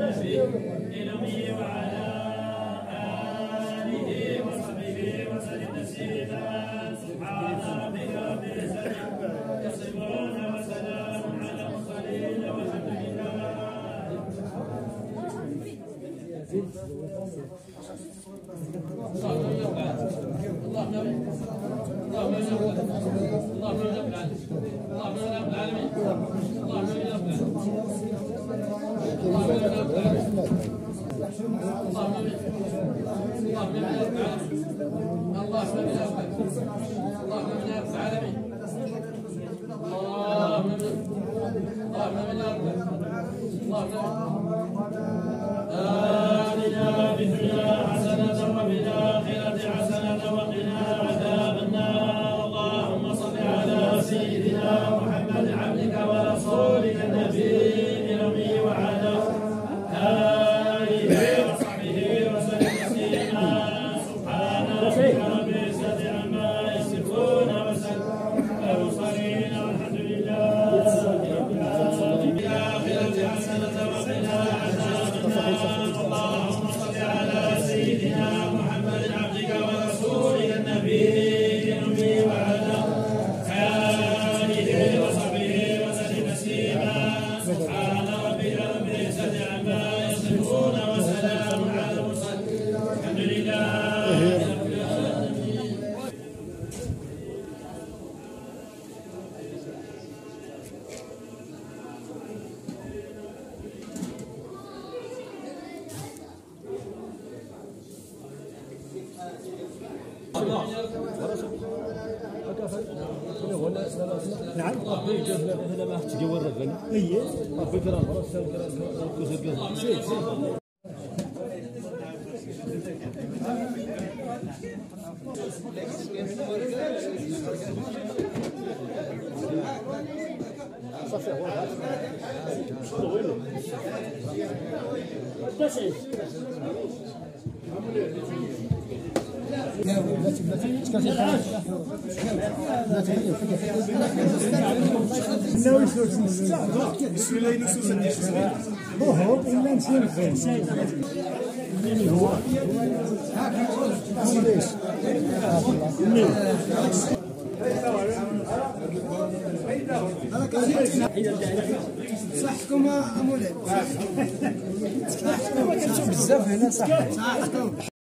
النبي الأمي وعلى آله وصحبه وسلم تسليما. سبحان ربك رب العزة يصفون وسلام على المرسلين والحمد لله. آتنا في الدنيا حسنة وفي الآخرة حسنة وقنا عذاب النار. اللهم صل على سيدنا محمد عبدك ورسولك النبي الأمي وعلى آله وصحبه وسلم تسليما. سبحان ربك رب العزة عما يصفون وسلام على المرسلين والحمد لله رب العالمين. في الآخرة حسنة وقنا عذاب النار. اللهم صل على سيدنا محمد عبدك ورسولك النبي الأمي وعلى آله وصحبه وسلم تسليما. سبحان ربك رب العزة عما يصفون وسلام على المرسلين الحمد لله رب العالمين. نعم. هذا ما تجي الرجل. اي. فكرة خلاص صحكم امولي صحكم بزاف هنا صح